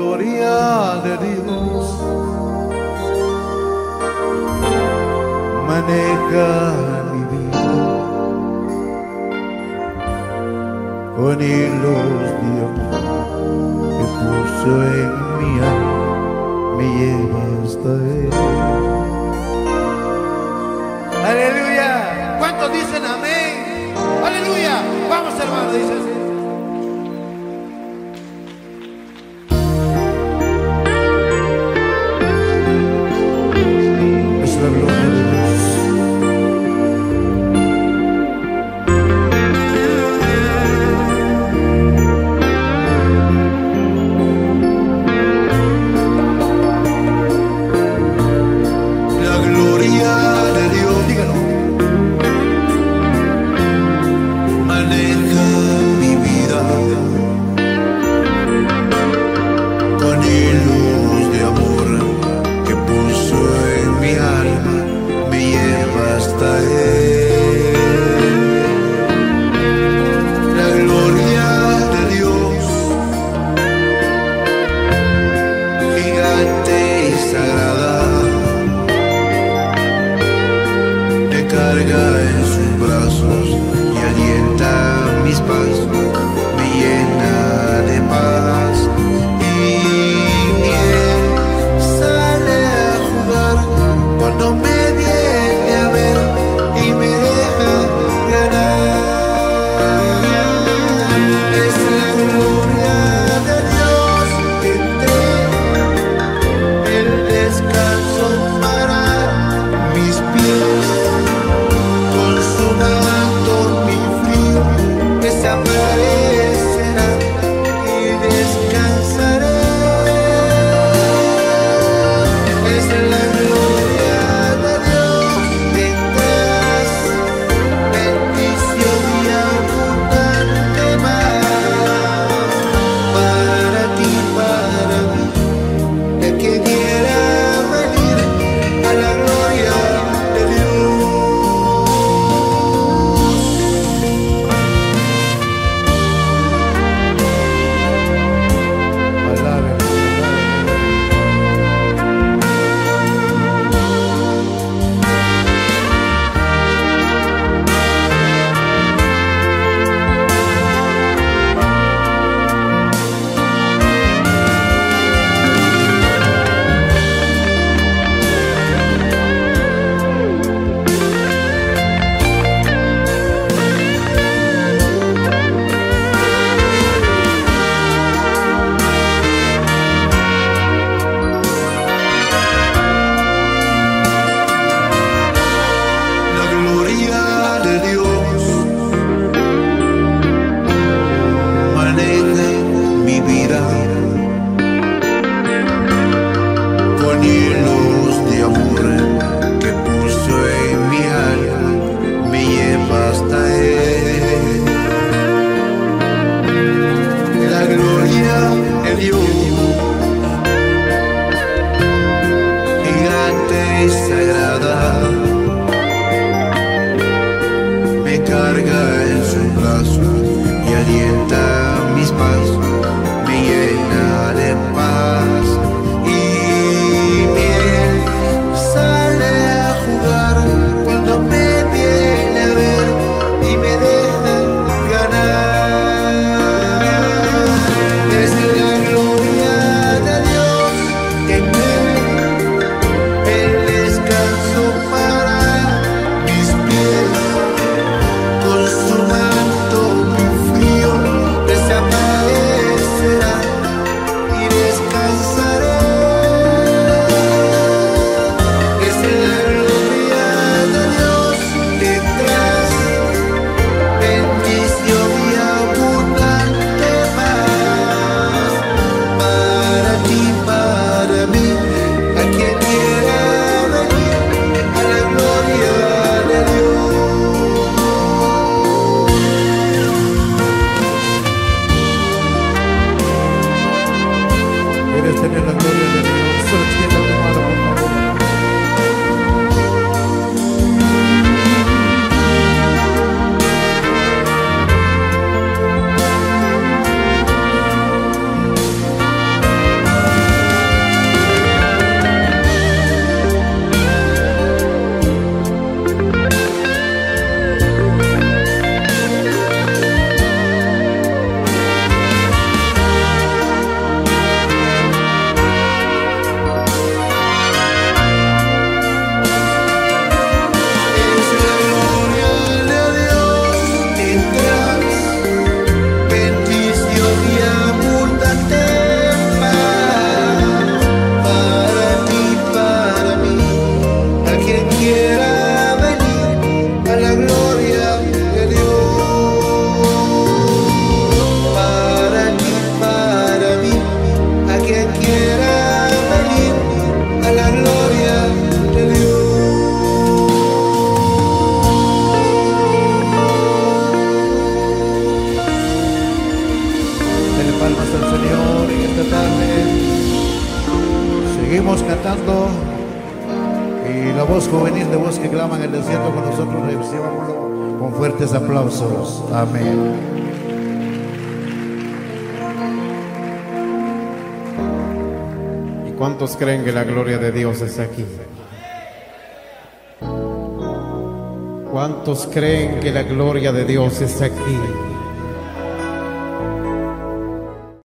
gloria de Dios maneja mi vida con hilos de amor que puso en mi alma, me lleva hasta Él. Aleluya. ¿Cuántos dicen amén? Aleluya. Vamos, hermano, dice así. La gloria de Dios. La gloria de Dios, dígalo, maneja mi vida con hilos de amor que puso en mi alma, me lleva hasta Él. La gloria de Dios, gigante y sagrada, me carga en sus brazos y alienta mis pasos, me llena de paz. Cuando me viene a ver y me deja ganar, es la gloria de Dios que trae el descanso para mis pies, consumando mi frío, desaparecerá y descansaré. Es la gloria de Dios que trae bendición y abundante más para ti, para mí, el que quiera venir a la gloria de Dios. Alaben. La gloria de Dios maneja mi vida con hilos de amor que puso en mi alma, me lleva hasta Él. La gloria de Dios, gigante y sagrada, me carga en sus brazos y alienta mis pasos, me llena de paz y miel. Sale a jugar cuando me viene a ver y me deja ganar. Es la gloria de Dios que trae el descanso para mis pies, consumando mi frío, desaparecerá y descansaré. Es la gloria de Dios que trae bendición y abundante más para ti, para mí, a quien quiera venir a la gloria de Dios. ¿Quieres tener la gloria de Dios? Solo extienda tu mano, por favor. Seguimos cantando y la voz juvenil de voz que clama en el desierto con nosotros, recibámoslo con fuertes aplausos. Amén. ¿Y cuántos creen que la gloria de Dios está aquí? ¿Cuántos creen que la gloria de Dios está aquí?